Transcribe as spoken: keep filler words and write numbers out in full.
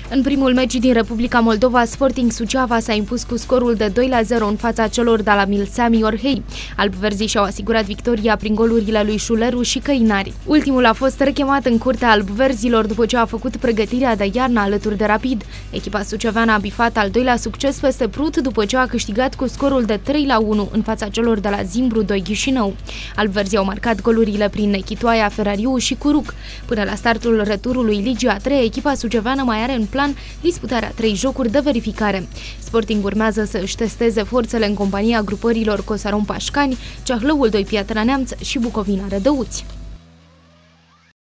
În primul meci din Republica Moldova, Sporting Suceava s-a impus cu scorul de doi la zero în fața celor de la Milsami Orhei. Albverzii și-au asigurat victoria prin golurile lui Șuleru și Căinari. Ultimul a fost rechemat în curtea albverzilor după ce a făcut pregătirea de iarnă alături de Rapid. Echipa suceveană a bifat al doilea succes peste Prut după ce a câștigat cu scorul de trei la unu în fața celor de la Zimbru doi Chișinău. Albverzii au marcat golurile prin Nechitoaia, Ferariu și Curuc. Până la startul returului Ligii a treia, echipa suceveană mai are în plan disputarea trei jocuri de verificare. Sporting urmează să își testeze forțele în compania grupărilor Cosaron Pașcani, Ceahlăul doi Piatra Neamț și Bucovina Rădăuți.